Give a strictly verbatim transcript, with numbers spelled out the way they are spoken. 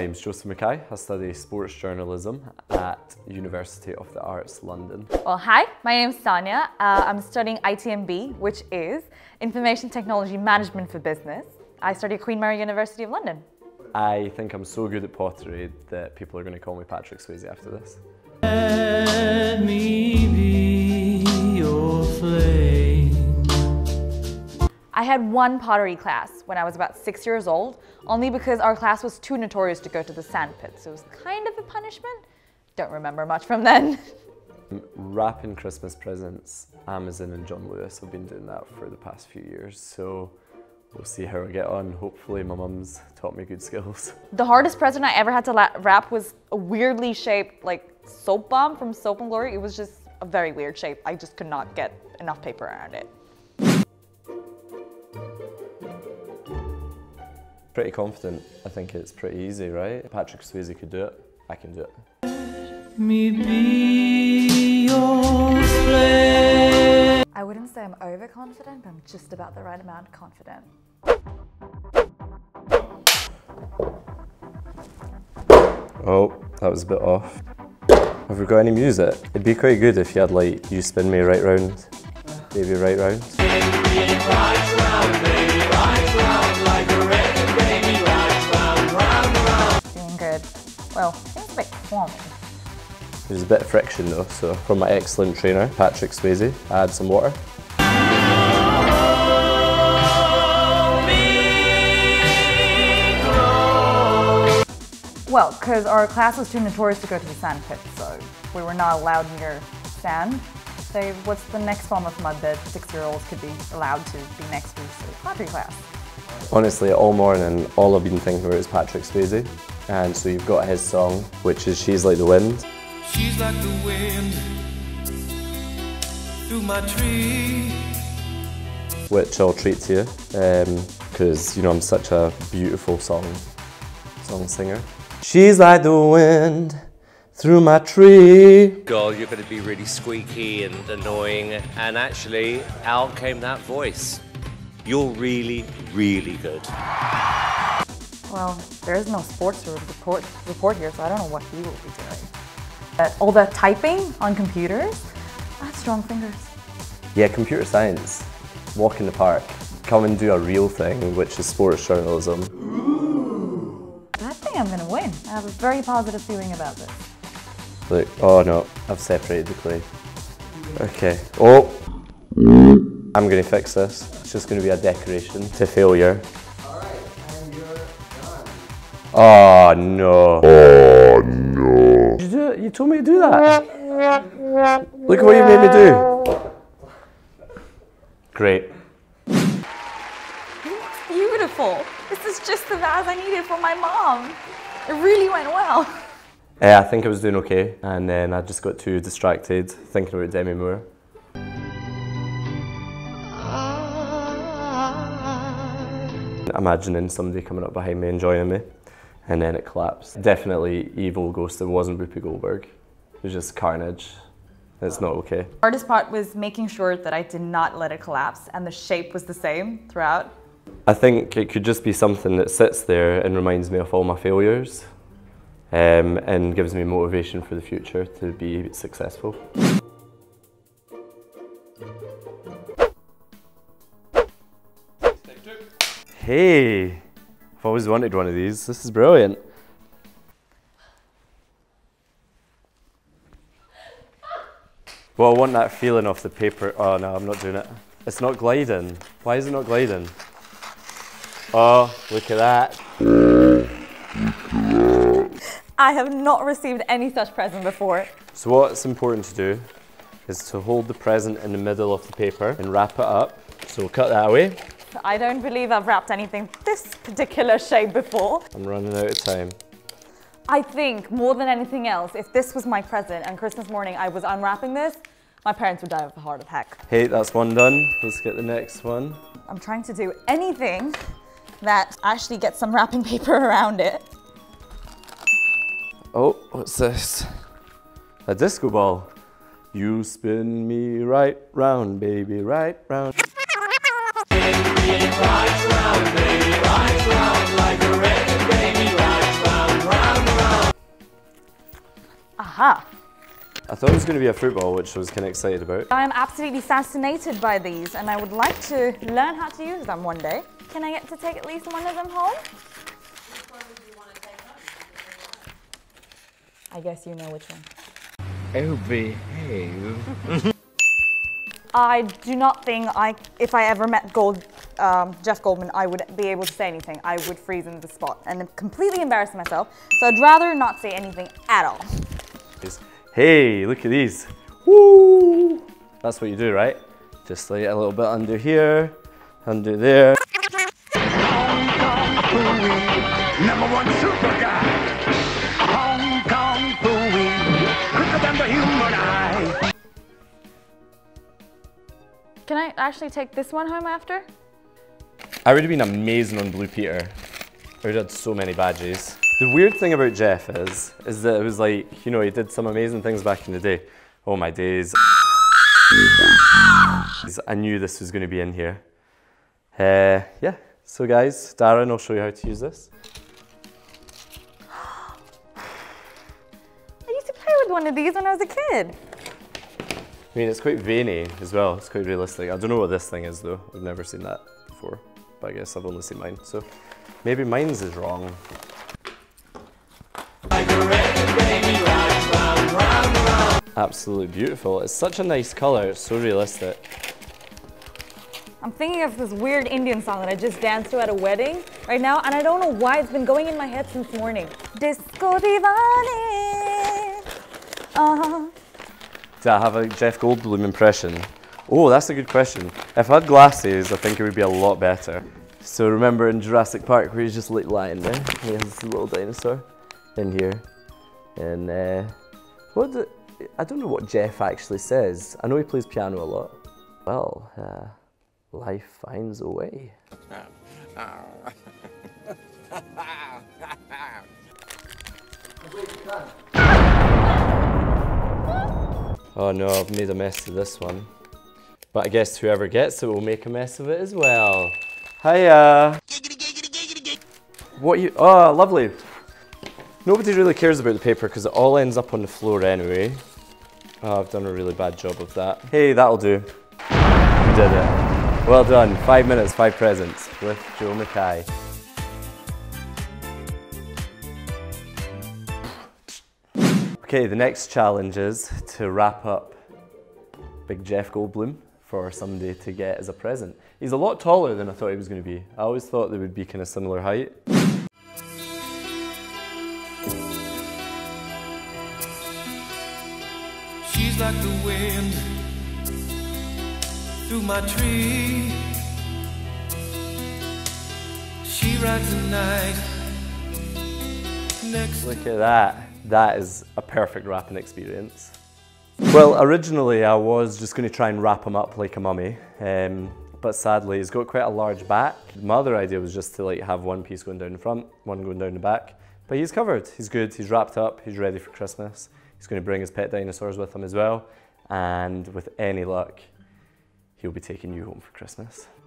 name's Joseph Mackay. I study sports journalism at University of the Arts London. Well, hi, my name's Tanya. Uh, I'm studying I T M B, which is Information Technology Management for Business. I study at Queen Mary University of London. I think I'm so good at pottery that people are going to call me Patrick Swayze after this. Let me be your flame. I had one pottery class when I was about six years old, only because our class was too notorious to go to the sand pit, so it was kind of a punishment. Don't remember much from then. Wrapping Christmas presents, Amazon and John Lewis have been doing that for the past few years, so we'll see how I get on. Hopefully my mum's taught me good skills. The hardest present I ever had to wrap was a weirdly shaped like soap bomb from Soap and Glory. It was just a very weird shape. I just could not get enough paper around it. Pretty confident. I think it's pretty easy, right? Patrick Swayze could do it. I can do it. Let me be your flame. I wouldn't say I'm overconfident, but I'm just about the right amount confident. Oh, that was a bit off. Have we got any music? It'd be quite good if you had like, You Spin Me Right Round, Baby Right Round. Right round, baby, right round, like a record, baby, right round, round, round. Doing good. Well, it's a bit clammy. There's a bit of friction though, so from my excellent trainer, Patrick Swayze, I add some water. Well, because our class was too notorious to go to the sand pit, so we were not allowed near sand. So what's the next form of mud that six-year-olds could be allowed to be next to? So pottery class. Honestly, all morning, all I've been thinking about is Patrick Swayze. And so you've got his song, which is She's Like the Wind. She's like the wind through my tree. Which I'll treat to you, because, um, you know, I'm such a beautiful song, song singer. She's like the wind through my tree. God, you're going to be really squeaky and annoying, and actually, out came that voice. You're really, really good. Well, there is no sports report, report here, so I don't know what he will be doing. But all the typing on computers, I have strong fingers. Yeah, computer science, walk in the park, come and do a real thing, which is sports journalism. Ooh. I think I'm gonna win. I have a very positive feeling about this. Look, oh no, I've separated the clay. Okay, oh, I'm gonna fix this. It's just gonna be a decoration to failure. Alright, and you're done. Oh no. Oh no. Did you do it? You told me to do that. Look at what you made me do. Great. It's beautiful. This is just the vase I needed for my mom. It really went well. Yeah, I think I was doing okay, and then I just got too distracted thinking about Demi Moore. Imagining somebody coming up behind me and joining me, and then it collapsed. Definitely evil ghost. It wasn't Whoopi Goldberg. It was just carnage. It's not okay. The hardest part was making sure that I did not let it collapse and the shape was the same throughout. I think it could just be something that sits there and reminds me of all my failures, um, and gives me motivation for the future to be successful. Hey, I've always wanted one of these. This is brilliant. Well, I want that feeling off the paper. Oh no, I'm not doing it. It's not gliding. Why is it not gliding? Oh, look at that. I have not received any such present before. So what's important to do is to hold the present in the middle of the paper and wrap it up. So we'll cut that away. I don't believe I've wrapped anything this particular shape before. I'm running out of time. I think, more than anything else, if this was my present and Christmas morning I was unwrapping this, my parents would die of a heart attack. Hey, that's one done. Let's get the next one. I'm trying to do anything that actually gets some wrapping paper around it. Oh, what's this? A disco ball. You spin me right round, baby, right round. Right round, baby, right round, like a record, baby, right round, round. Aha! I thought it was going to be a football, which I was kind of excited about. I am absolutely fascinated by these and I would like to learn how to use them one day. Can I get to take at least one of them home? Which one would you want to take home? I guess you know which one. Oh, behave. I do not think I, if I ever met Gold, um, Jeff Goldman, I would be able to say anything. I would freeze in the spot and completely embarrass myself. So I'd rather not say anything at all. Hey, look at these. Woo! That's what you do, right? Just like a little bit under here, under there. Number one super guy. Hong Kong Phooey. Quicker than the human eye. Can I actually take this one home after? I would have been amazing on Blue Peter. I would have had so many badges. The weird thing about Jeff is, is that it was like, you know, he did some amazing things back in the day. Oh my days. I knew this was going to be in here. Uh, yeah, so guys, Darren will show you how to use this. I used to play with one of these when I was a kid. I mean, it's quite veiny as well. It's quite realistic. I don't know what this thing is though. I've never seen that before, but I guess I've only seen mine. So maybe mine's is wrong. Like a red and rainy round, round, round, round. Absolutely beautiful. It's such a nice color. It's so realistic. I'm thinking of this weird Indian song that I just danced to at a wedding right now, and I don't know why it's been going in my head since morning. Disco Divani. Uh-huh. Do I have a Jeff Goldblum impression? Oh, that's a good question. If I had glasses, I think it would be a lot better. So remember in Jurassic Park where he's just like lying there? He has this little dinosaur in here. And uh, what do, I don't know what Jeff actually says. I know he plays piano a lot. Well, uh, life finds a way. Oh no, I've made a mess of this one. But I guess whoever gets it will make a mess of it as well. Hiya! What you, oh lovely. Nobody really cares about the paper because it all ends up on the floor anyway. Oh, I've done a really bad job of that. Hey, that'll do. You did it. Well done. Five minutes, five presents with Joe Mackay. Okay, the next challenge is to wrap up Big Jeff Goldblum for somebody to get as a present. He's a lot taller than I thought he was going to be. I always thought they would be kind of similar height. She's like the wind through my tree. She rides the night next. Look at that. That is a perfect wrapping experience. Well, originally I was just going to try and wrap him up like a mummy, um, but sadly he's got quite a large back. My other idea was just to like have one piece going down the front, one going down the back. But he's covered, he's good, he's wrapped up, he's ready for Christmas. He's going to bring his pet dinosaurs with him as well, and with any luck, he'll be taking you home for Christmas.